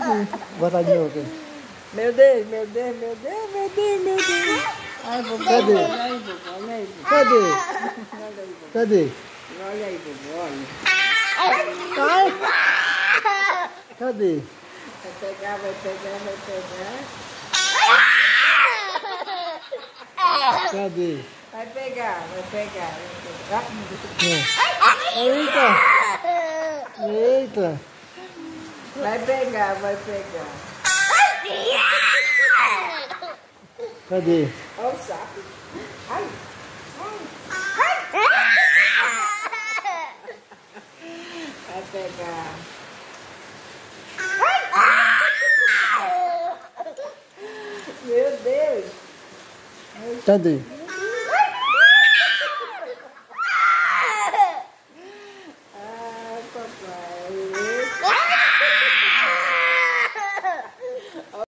Bota de novo aqui. Meu Deus, meu Deus, meu Deus, meu Deus, meu Deus. Ai, vovó, Cadê? olha aí, vovó, olha aí, vovó. Cadê? Olha aí, vovó. Cadê? Olha aí, vovó, olha. Ai! Cadê? Vai pegar, vai pegar, vai pegar. Cadê? Vai pegar, vai pegar, vai pegar. Eita! Eita! Vai pegar, vai pegar. Cadê? Olha o saco. Ai, vai pegar. Meu Deus. Cadê?